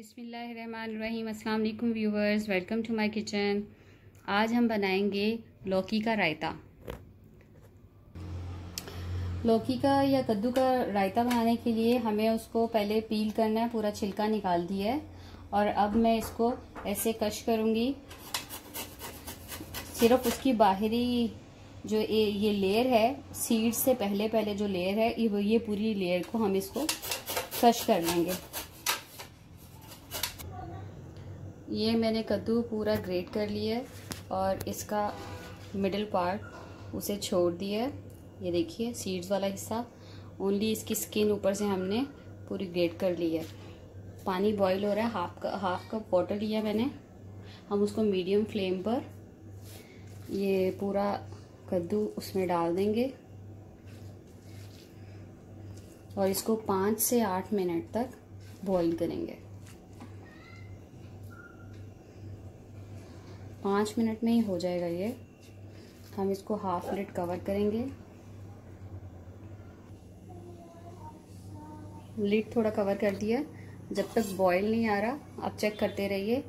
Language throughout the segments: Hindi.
बिस्मिल्लाहिर्रहमानिर्रहीम। अस्सलाम वालेकुम viewers, welcome to my kitchen. आज हम बनाएंगे लौकी का रायता। लौकी का या कद्दू का रायता बनाने के लिए हमें उसको पहले पील करना है, पूरा छिलका निकाल दिया है। और अब मैं इसको ऐसे कश करूंगी। सिर्फ उसकी बाहरी जो ये लेयर है, सीड से पहले जो लेयर है, ये पूरी लेयर को हम इसको कश कर लेंगे। ये मैंने कद्दू पूरा ग्रेट कर लिया है और इसका मिडिल पार्ट उसे छोड़ दिया है। ये देखिए सीड्स वाला हिस्सा, ओनली इसकी स्किन ऊपर से हमने पूरी ग्रेट कर ली है। पानी बॉईल हो रहा है, हाफ कप वाटर लिया मैंने। हम उसको मीडियम फ्लेम पर ये पूरा कद्दू उसमें डाल देंगे और इसको 5 से 8 मिनट तक बॉईल करेंगे। 5 मिनट में ही हो जाएगा ये। हम इसको हाफ लिड कवर करेंगे। लिड थोड़ा कवर कर दिया। जब तक बॉईल नहीं आ रहा आप चेक करते रहिए।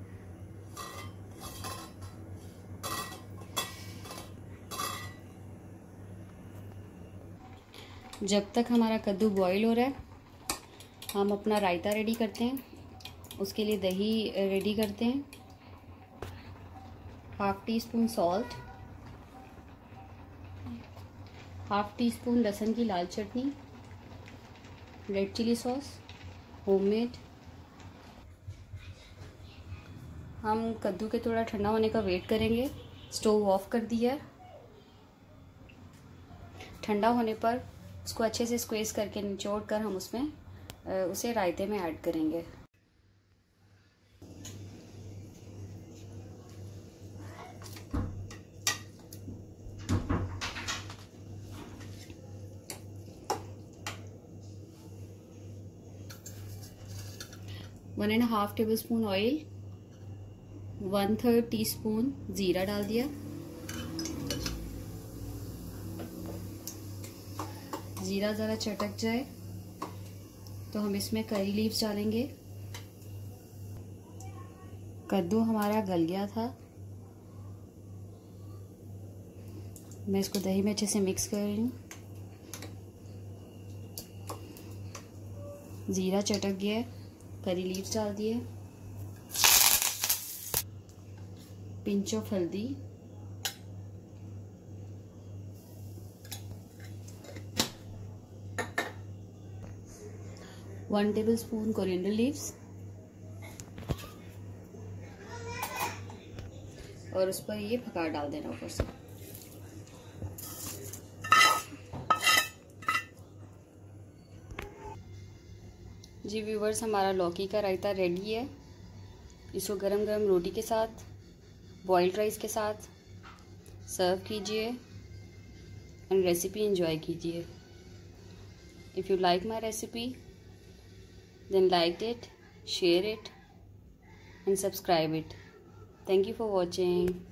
जब तक हमारा कद्दू बॉईल हो रहा है हम अपना रायता रेडी करते हैं। उसके लिए दही रेडी करते हैं। Half teaspoon salt, half teaspoon लहसुन की लाल चटनी, रेड चिली सॉस होममेड। हम कद्दू के थोड़ा ठंडा होने का वेट करेंगे। स्टोव ऑफ कर दिया। ठंडा होने पर उसको अच्छे से स्क्वीज करके निचोड़ कर हम उसमें उसे रायते में ऐड करेंगे। One and half tablespoon oil, 1/3 teaspoon जीरा डाल दिया। जीरा ज़रा चटक जाए तो हम इसमें करी लीव्स डालेंगे। कद्दू हमारा गल गया था। मैं इसको दही में अच्छे से मिक्स कर रही हूँ। जीरा चटक गया है, करी लीव्स डाल दिए, पिंच ऑफ हल्दी, one tablespoon coriander leaves और उस पर ये फकार डाल देना ऊपर से। जी व्यूवर्स, हमारा लौकी का रायता रेडी है। इसको गरम गरम रोटी के साथ, बॉइल्ड राइस के साथ सर्व कीजिए एंड रेसिपी एंजॉय कीजिए। If you like my recipe then like it, share it and subscribe it. Thank you for watching.